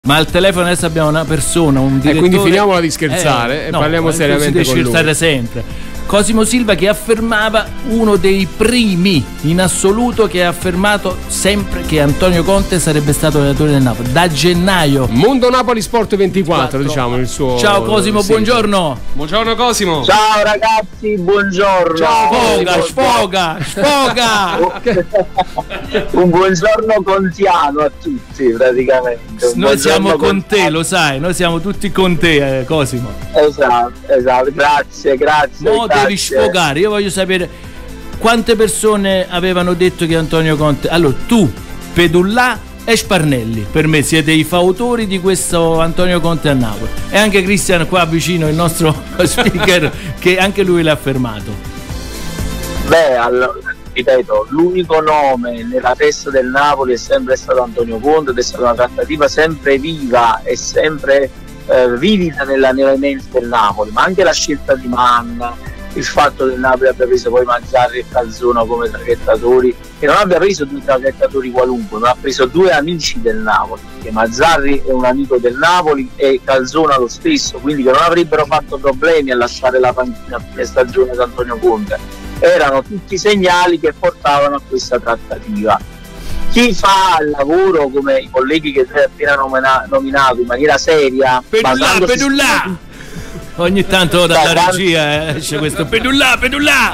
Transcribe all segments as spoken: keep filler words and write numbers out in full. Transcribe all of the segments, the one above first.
Ma al telefono adesso abbiamo una persona, un direttore. E quindi finiamola di scherzare eh, e no, parliamo seriamente con lui. Scherzare sempre. Cosimo Silva, che affermava, uno dei primi in assoluto che ha affermato sempre che Antonio Conte sarebbe stato allenatore del Napoli da gennaio. Mondo Napoli Sport ventiquattro, diciamo il suo. Ciao Cosimo, sì. buongiorno. Buongiorno Cosimo. Ciao ragazzi, buongiorno. Ciao Sfoga, sfoga, sfoga. Un buongiorno contiano a tutti praticamente. Un noi siamo con contiano. te, lo sai, noi siamo tutti con te, eh, Cosimo. Esatto, esatto, grazie, grazie. No, grazie. devi sfogare, io voglio sapere quante persone avevano detto che Antonio Conte. Allora, tu, Pedullà e Sparnelli, per me siete i fautori di questo Antonio Conte a Napoli. E anche Cristian qua vicino, il nostro speaker, che anche lui l'ha affermato. Beh, allora, ripeto, l'unico nome nella testa del Napoli è sempre stato Antonio Conte ed è stata una trattativa sempre viva e sempre eh, vivida nella, nella mente del Napoli, ma anche la scelta di Manna, il fatto che il Napoli abbia preso poi Mazzarri e Calzona come traghettatori, che non abbia preso due traghettatori qualunque, ma ha preso due amici del Napoli, che Mazzarri è un amico del Napoli e Calzona lo stesso, quindi che non avrebbero fatto problemi a lasciare la panchina a fine stagione ad Antonio Conte. Erano tutti segnali che portavano a questa trattativa. Chi fa il lavoro come i colleghi che tu hai appena nomina- nominato in maniera seria, Pedullà, Pedullà! Ogni tanto dalla da regia eh, c'è questo Pedullà, Pedullà!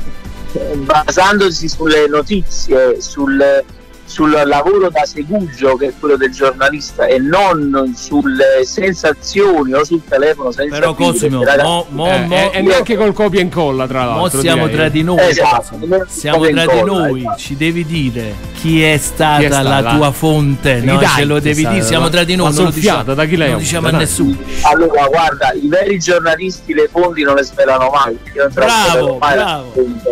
Basandosi sulle notizie, sul, sul lavoro da segugio che è quello del giornalista e non sulle sensazioni o sul telefono senza però Cosimo, mo, mo, eh, mo, e neanche col copia e incolla tra l'altro. Mo siamo direi. tra di noi, esatto, siamo tra di noi, esatto. Ci devi dire chi è stata, chi è stata la, la tua fonte, no? Ce lo devi dire, siamo tra di noi, non lo diciamo, da chi lei non diciamo a nessuno. Allora guarda, i veri giornalisti le fonti non le svelano mai. Io non bravo, mai bravo.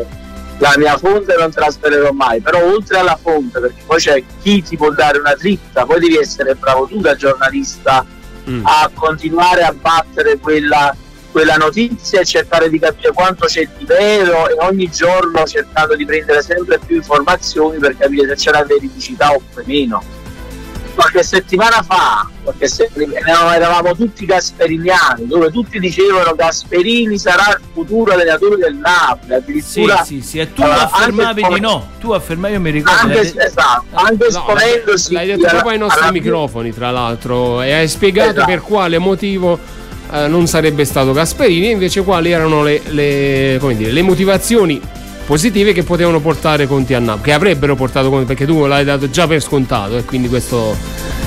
La, la mia fonte non trasferirò mai, però oltre alla fonte, perché poi c'è chi ti può dare una dritta, poi devi essere bravo tu da giornalista mm. a continuare a battere quella, quella notizia e cercare di capire quanto c'è di vero e ogni giorno cercando di prendere sempre più informazioni per capire se c'è la veridicità o meno. Qualche settimana fa, qualche settimana, eravamo tutti gasperiniani, dove tutti dicevano Gasperini sarà il futuro allenatore del Napoli, addirittura sì, sì, sì. E tu uh, affermavi di no, tu affermavi, io mi ricordo anche, de... esatto, anche no, esponendosi l'hai detto proprio ai nostri microfoni tra l'altro e hai spiegato esatto. per quale motivo uh, non sarebbe stato Gasperini e invece quali erano le, le, come dire, le motivazioni positive che potevano portare Conte a Napoli, che avrebbero portato Conte, perché tu l'hai dato già per scontato e quindi questo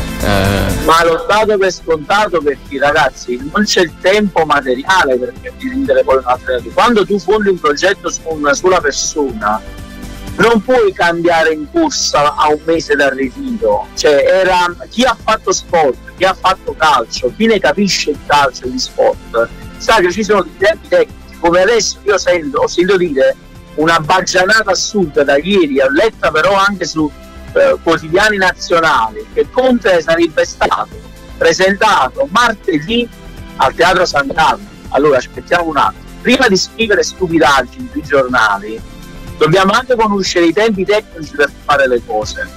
eh... ma l'ho dato per scontato perché ragazzi non c'è il tempo materiale per rendere poi un'altra. Quando tu fondi un progetto su una sola persona non puoi cambiare in corsa a un mese dal ritiro, cioè era chi ha fatto sport, chi ha fatto calcio, chi ne capisce il calcio di sport sa che ci sono dei tempi tecnici, come adesso io sento, ho sentito dire una baggianata assurda da ieri, ho letta però anche su eh, quotidiani nazionali, che Conte sarebbe stato presentato martedì al Teatro San Carlo. Allora aspettiamo un attimo, prima di scrivere stupidaggini sui giornali dobbiamo anche conoscere i tempi tecnici per fare le cose.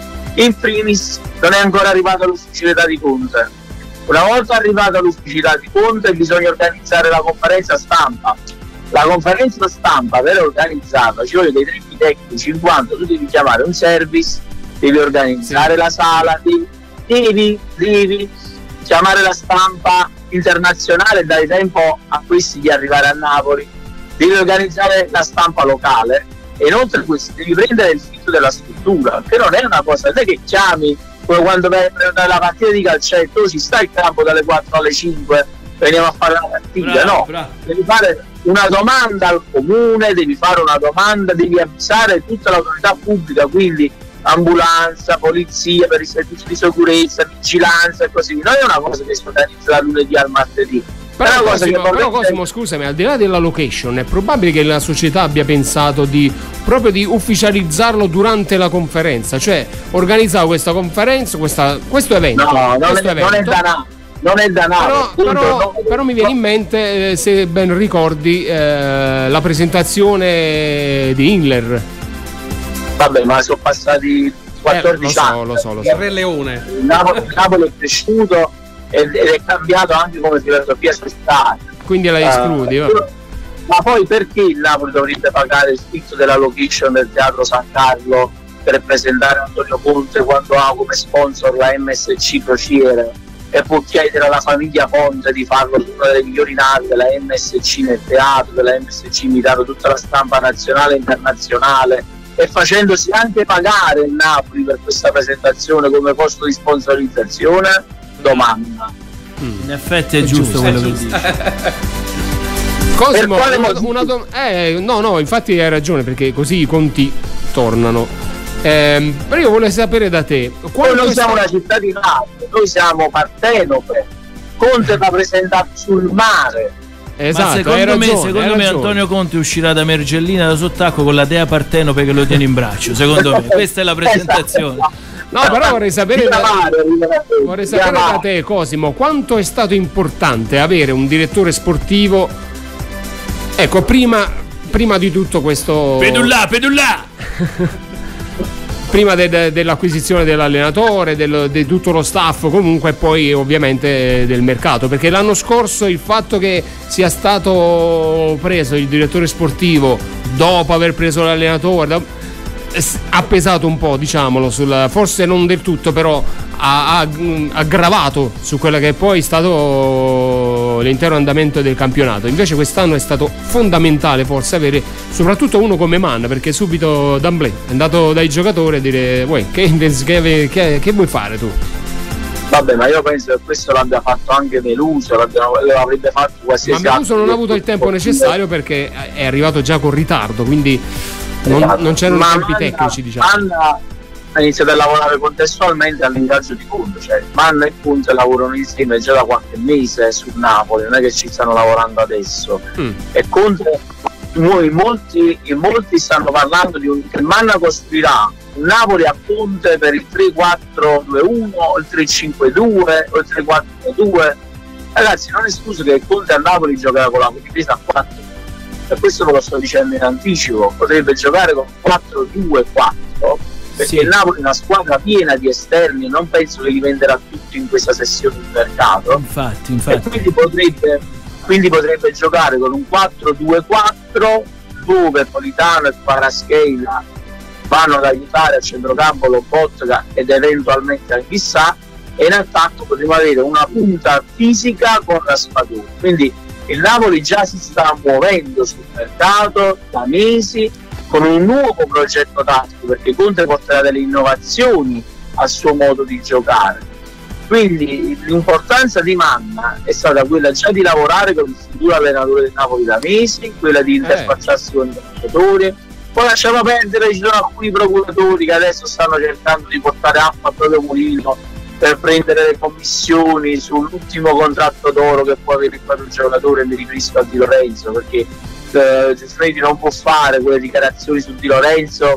In primis non è ancora arrivata l'ufficialità di Conte, una volta arrivata l'ufficialità di Conte bisogna organizzare la conferenza stampa. La conferenza stampa per organizzata ci vogliono dei tempi tecnici, in quanto tu devi chiamare un service, devi organizzare sì. la sala, devi, devi, devi chiamare la stampa internazionale e dare tempo a questi di arrivare a Napoli, devi organizzare la stampa locale e inoltre questo devi prendere il fitto della struttura, che non è una cosa, non è che chiami come quando vai a prendere la partita di calcetto, si sta in campo dalle quattro alle cinque, veniamo a fare la partita, bravo, no, bravo. Devi fare una domanda al comune, devi fare una domanda, devi avvisare tutta l'autorità pubblica, quindi ambulanza, polizia per i servizi di sicurezza, vigilanza e così via. Non è una cosa che si organizza da lunedì al martedì. Però, però, Cosimo, vorrei... però Cosimo, scusami, al di là della location, è probabile che la società abbia pensato di proprio di ufficializzarlo durante la conferenza, cioè organizzare questa conferenza, questa, questo evento. No, non, questo è, evento. non è danaro. Non è danaro, però, però, non... però mi viene in mente, eh, se ben ricordi, eh, la presentazione di Inler. Vabbè, ma sono passati quattordici eh, lo so, anni. Lo so, lo so. Il Re Leone. Il Napoli, il Napoli è cresciuto ed, ed è cambiato anche come filosofia societaria. Quindi la escludi, uh, uh, ma poi perché il Napoli dovrebbe pagare il spizzo della location del Teatro San Carlo per presentare Antonio Conte quando ha come sponsor la M S C Crociere e può chiedere alla famiglia Conte di farlo su una delle migliori navi della M S C nel teatro, della M S C invitato tutta la stampa nazionale e internazionale, e facendosi anche pagare il Napoli per questa presentazione come costo di sponsorizzazione? Domanda. In effetti è, è giusto, giusto quello che dici. Cosimo, una, una dom- eh, no, no, infatti hai ragione, perché così i conti tornano. Eh, però io volevo sapere da te. Noi non siamo una città di mare, noi siamo Partenope. Conte va presentato sul mare. Esatto, ma secondo hai ragione, me, secondo me Antonio Conte uscirà da Mergellina da sott'acqua con la dea Partenope che lo tiene in braccio. Secondo me, questa è la presentazione. No, però vorrei sapere da, vorrei sapere da te, Cosimo, quanto è stato importante avere un direttore sportivo. Ecco, prima, prima di tutto questo. Pedullà, pedullà! Prima de, de, dell'acquisizione dell'allenatore, del, di tutto lo staff, comunque, e poi ovviamente del mercato, perché l'anno scorso il fatto che sia stato preso il direttore sportivo dopo aver preso l'allenatore ha pesato un po', diciamolo, sul, forse non del tutto, però ha, ha aggravato su quello che è poi stato l'intero andamento del campionato. Invece quest'anno è stato fondamentale forse avere soprattutto uno come Mann, perché subito d'amblè è andato dai giocatori a dire: uè, che, che, che, che vuoi fare tu? Vabbè, ma io penso che questo l'abbia fatto anche Meluso, l'avrebbe fatto qualsiasi. Ma Meluso non ha avuto il tempo necessario perché è arrivato già con ritardo, quindi non, non c'erano ma tempi Mann, tecnici, diciamo. Mann ha iniziato a lavorare contestualmente all'ingaggio di Conte, cioè Mann e Conte lavorano insieme già da qualche mese sul Napoli, non è che ci stanno lavorando adesso. Mm. E Conte, in molti, in molti stanno parlando di un, che Mann costruirà un Napoli a Conte per il tre quattro due uno o il tre cinque due o il tre quattro due. Ragazzi, non è escluso che Conte a Napoli giocherà con la difesa a quattro, per questo ve lo sto dicendo in anticipo, potrebbe giocare con quattro due quattro, perché sì. Il Napoli è una squadra piena di esterni, non penso che li venderà tutti in questa sessione di mercato. Infatti, infatti. E quindi potrebbe, quindi potrebbe giocare con un quattro due quattro dove Politano e Kvaratskhelia vanno ad aiutare a centrocampo Lobotka ed eventualmente anche Chissà, e in attacco potremo avere una punta fisica con Raspadori. Quindi il Napoli già si sta muovendo sul mercato da mesi con un nuovo progetto tattico, perché Conte porterà delle innovazioni al suo modo di giocare. Quindi l'importanza di Mann è stata quella già di lavorare con il futuro allenatore del Napoli da mesi, quella di interfacciarsi eh. con i giocatori. Poi lasciamo perdere, ci sono alcuni procuratori che adesso stanno cercando di portare acqua al proprio mulino per prendere le commissioni sull'ultimo contratto d'oro che può avere il proprio giocatore. Mi riferisco a Di Lorenzo, perché eh, Giuffredi non può fare quelle dichiarazioni su Di Lorenzo,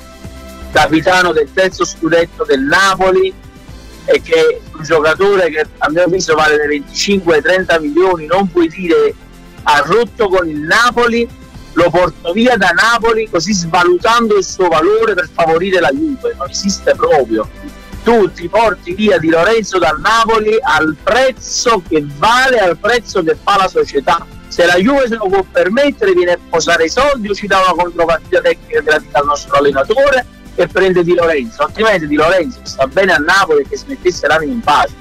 capitano del terzo scudetto del Napoli, e che è un giocatore che a mio avviso vale dai venticinque ai trenta milioni. Non puoi dire ha rotto con il Napoli, lo porto via da Napoli così svalutando il suo valore per favorire la Juve. Non esiste proprio. Tu ti porti via Di Lorenzo dal Napoli al prezzo che vale, al prezzo che fa la società. Se la Juve se lo può permettere, viene a posare i soldi o ci dà una contropartita tecnica gratis al nostro allenatore e prende Di Lorenzo. Altrimenti Di Lorenzo sta bene a Napoli e che smettesse l'anima in pace.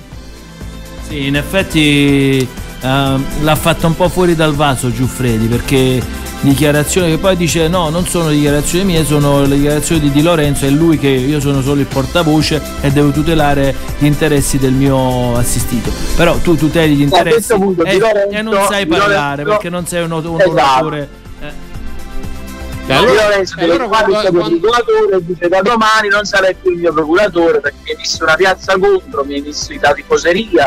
Sì, in effetti uh, l'ha fatta un po' fuori dal vaso Giuffredi, perché dichiarazioni che poi dice no, non sono dichiarazioni mie, sono le dichiarazioni di Di Lorenzo, è lui che io sono solo il portavoce e devo tutelare gli interessi del mio assistito. Però tu tuteli gli interessi punto, e, Lorenzo, e non sai parlare Lorenzo, perché non sei un, un esatto. oratore. Eh. E allora, Di Lorenzo eh, allora, quando, il quando... procuratore dice da domani non sarai più il mio procuratore perché mi hai messo una piazza contro, mi hai messo i dati tifoseria,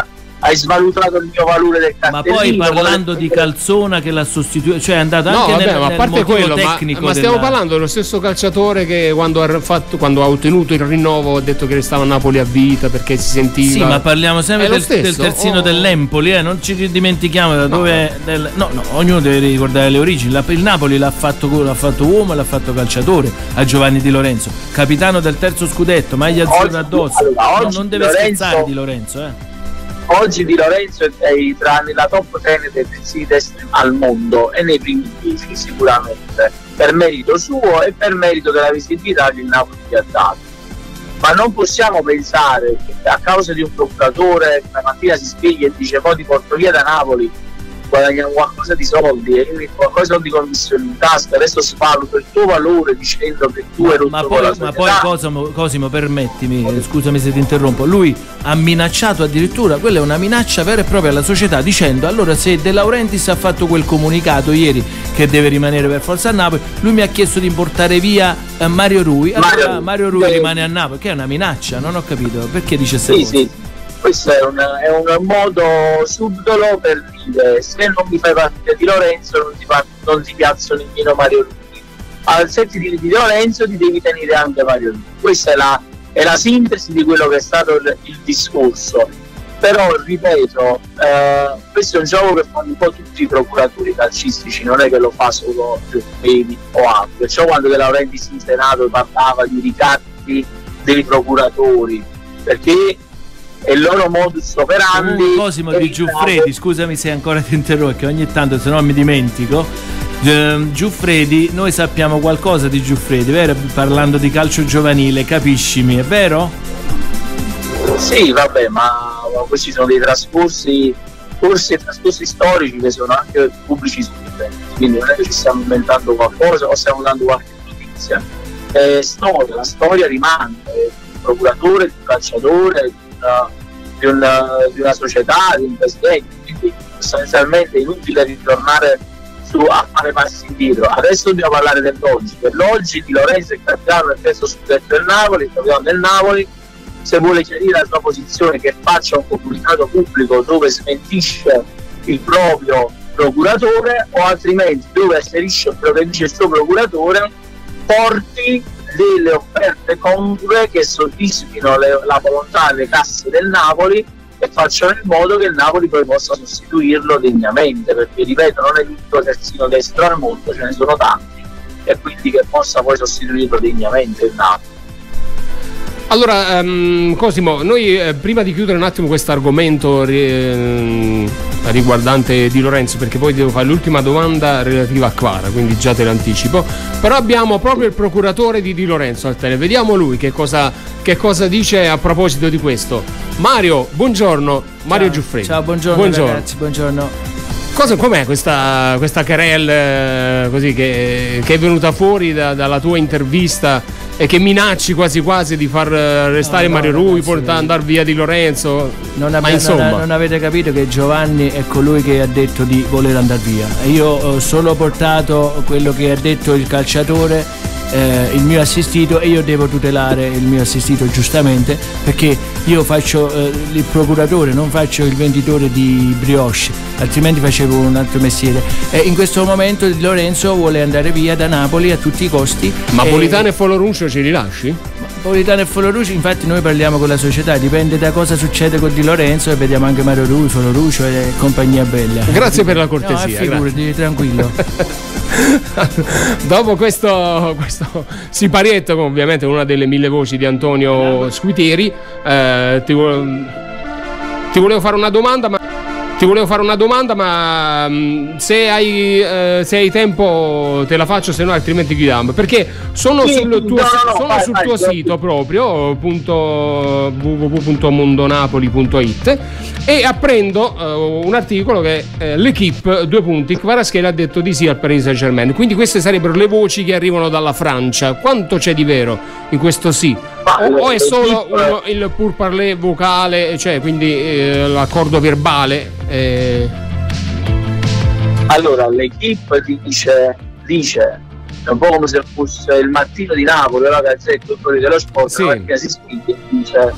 hai svalutato il mio valore del cartellino. Ma poi parlando di Calzona che l'ha sostituito, cioè è andato no, anche vabbè, nel, ma a nel parte quello, tecnico ma, ma stiamo della... parlando dello stesso calciatore che quando ha, fatto, quando ha ottenuto il rinnovo ha detto che restava a Napoli a vita perché si sentiva. Sì, ma parliamo sempre del, del terzino oh. dell'Empoli, eh? Non ci dimentichiamo da dove no. Del, no, no, ognuno deve ricordare le origini. La, il Napoli l'ha fatto, l'ha fatto uomo e l'ha fatto calciatore a Giovanni Di Lorenzo, capitano del terzo scudetto, maglia azzurra addosso. Allora, no, non deve Lorenzo, scherzare Di Lorenzo, eh. Oggi Di Lorenzo è tra la top dieci dei terzini destri al mondo e nei primi dieci sicuramente, per merito suo e per merito della visibilità che il Napoli gli ha dato. Ma non possiamo pensare che a causa di un procuratore una mattina si sveglia e dice poi ti porto via da Napoli, guadagniamo qualcosa di soldi e io qualcosa di commissioni in tasca, adesso svaluto il tuo valore dicendo che tu eri un ma poi, ma poi Cosimo, Cosimo permettimi, eh, scusami se ti interrompo, lui ha minacciato addirittura, quella è una minaccia vera e propria alla società, dicendo allora se De Laurentiis ha fatto quel comunicato ieri che deve rimanere per forza a Napoli, lui mi ha chiesto di portare via eh, Mario Rui, allora Mario, Mario Rui eh, rimane a Napoli, che è una minaccia, non ho capito perché dice queste sì, cose. Sì. Questo è un, è un modo subdolo per dire se non mi fai partire Di Lorenzo non ti, fa, non ti piazzo nemmeno Mario Rui, al se ti di Di Lorenzo ti devi tenere anche Mario Rui. Questa è la, è la sintesi di quello che è stato il, il discorso, però ripeto eh, questo è un gioco che fanno un po' tutti i procuratori calcistici, non è che lo fa solo Giuffredi o altri, perciò quando De Laurentiis in Senato parlava di ricatti dei procuratori, perché è il loro modus operandi. Un Cosimo di Giuffredi, scusami se ancora ti interrompo, che ogni tanto se no mi dimentico. Giuffredi, noi sappiamo qualcosa di Giuffredi, vero? Parlando di calcio giovanile, capiscimi, è vero? Sì, vabbè, ma questi sono dei trascorsi, forse trascorsi storici che sono anche pubblici su internet, quindi non è che ci stiamo inventando qualcosa o stiamo dando qualche notizia. È storia, la storia rimane, il procuratore, il calciatore, Di una, di una società, di un presidente, quindi sostanzialmente è inutile ritornare su a fare passi indietro. Adesso dobbiamo parlare dell'oggi. Per l'oggi Di Lorenzo è capitano del terzo scudetto del Napoli, il capitano del Napoli, se vuole chiarire la sua posizione che faccia un comunicato pubblico dove smentisce il proprio procuratore o altrimenti dove asserisce quello che dice il suo procuratore, porti delle offerte congrue che soddisfino le, la volontà delle casse del Napoli e facciano in modo che il Napoli poi possa sostituirlo degnamente, perché ripeto non è l'unico terzino destro al mondo, ce ne sono tanti, e quindi che possa poi sostituirlo degnamente il Napoli. Allora um, Cosimo, noi eh, prima di chiudere un attimo questo argomento eh, riguardante Di Lorenzo, perché poi devo fare l'ultima domanda relativa a Kvara, quindi già te l'anticipo, però abbiamo proprio il procuratore di Di Lorenzo al tele, vediamo lui che cosa, che cosa dice a proposito di questo. Mario, buongiorno. Mario ciao, Giuffredi. Ciao, buongiorno, buongiorno ragazzi, buongiorno. Cosa, com'è questa, questa querelle eh, così che, che è venuta fuori da, dalla tua intervista e che minacci quasi quasi di far restare no, no, Mario Rui, portare andare via Di Lorenzo? Non, ma insomma non, non avete capito che Giovanni è colui che ha detto di voler andare via. Io ho solo portato quello che ha detto il calciatore, eh, il mio assistito, e io devo tutelare il mio assistito giustamente, perché io faccio eh, il procuratore, non faccio il venditore di brioche, altrimenti facevo un altro mestiere. E in questo momento Di Lorenzo vuole andare via da Napoli a tutti i costi. Ma e... Politano e Foloruncio ci rilasci? Politano e Foloruncio, infatti noi parliamo con la società, dipende da cosa succede con Di Lorenzo e vediamo anche Mario Rui, Foloruncio e compagnia bella. Grazie per la cortesia. No, figurati, tranquillo. Dopo questo, questo siparietto, ovviamente una delle mille voci di Antonio Squitieri, eh, ti, vo- ti volevo fare una domanda, ma Ti volevo fare una domanda, ma mh, se hai eh, se hai tempo te la faccio, se no altrimenti chiudiamo. Perché sono sì, sul tuo, no, no, sono vai, sul vai, tuo vai. sito proprio, punto, w w w punto mondonapoli punto it, e apprendo uh, un articolo che eh, l'Equipe, due punti, Kvaratskhelia ha detto di sì al Paris Saint-Germain. Quindi queste sarebbero le voci che arrivano dalla Francia. Quanto c'è di vero in questo sì? O, o è solo uno, il pourparlers vocale, cioè quindi eh, l'accordo verbale? Eh... Allora, l'Equipe dice, dice è un po' come se fosse il Mattino di Napoli, la Gazzetta, il Corriere dello Sport, sì. perché si spiega, dice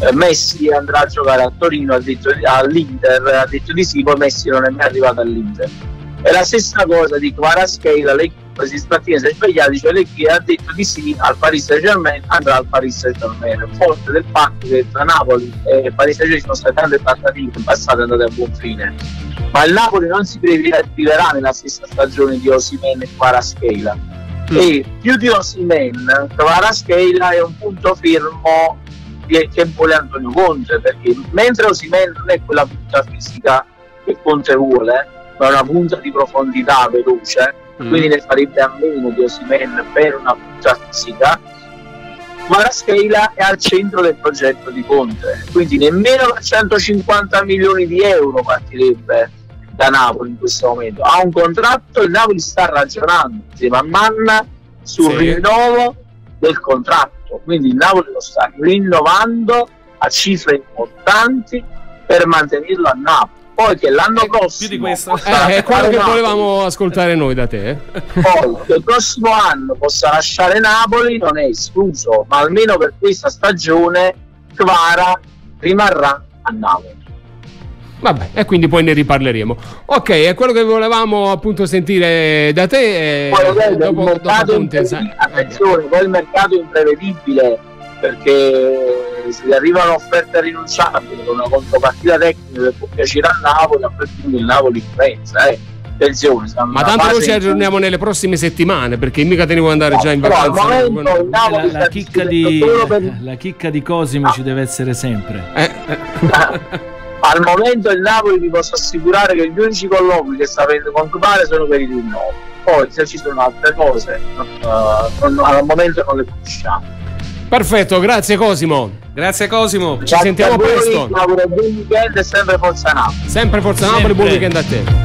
Messi andrà a giocare a Torino, ha detto, all'Inter, ha detto di sì, poi Messi non è mai arrivato all'Inter. E la stessa cosa di Kvaratskhelia, l'equipe si stamattina si è svegliata, dice che ha detto di sì al Paris Saint-Germain, andrà al Paris Saint-Germain, forte del fatto che tra Napoli e Paris Saint-Germain sono state tante trattative in passato andate a buon fine, ma il Napoli non si priverà nella stessa stagione di Osimhen e Kvaratskhelia, mm. e più di Osimhen, Kvaratskhelia è un punto fermo che vuole Antonio Conte, perché mentre Osimhen non è quella punta fisica che Conte vuole, ma una punta di profondità veloce, mm. quindi ne farebbe a meno di Osimhen per una punta fisica, Kvaratskhelia è al centro del progetto di Conte, quindi nemmeno per centocinquanta milioni di euro partirebbe da Napoli in questo momento. Ha un contratto, il Napoli sta ragionando insieme a Manna sul sì. rinnovo del contratto, quindi il Napoli lo sta rinnovando a cifre importanti per mantenerlo a Napoli. Poi che l'anno prossimo più di questo eh, è quello che Napoli, volevamo ascoltare noi da te, eh? Poi che il prossimo anno possa lasciare Napoli non è escluso, ma almeno per questa stagione Kvara rimarrà a Napoli. Vabbè, e quindi poi ne riparleremo. Ok, è quello che volevamo appunto sentire da te. Poi eh, dopo, il dopo imprevedibile, attenzione, poi il mercato è imprevedibile, perché se arrivano offerte rinunciabili con una contropartita tecnica che può piacere a Napoli, a quel punto il Napoli pensa, eh. Attenzione, ma tanto noi ci aggiorniamo cui... nelle prossime settimane, perché mica te ne vuoi andare no, già in vacanza. Al momento, la, la, chicca di, per... la chicca di Cosimo ah. ci deve essere sempre. Eh, eh. Al momento il Napoli vi posso assicurare che gli unici colloqui che sta avendo con Kvara sono per il rinnovo. Poi se ci sono altre cose uh, non, al momento non le conosciamo. Perfetto, grazie Cosimo. Grazie Cosimo. Ci grazie sentiamo presto. Buon weekend e sempre Forza Napoli. Sempre Forza Napoli, buon weekend a te.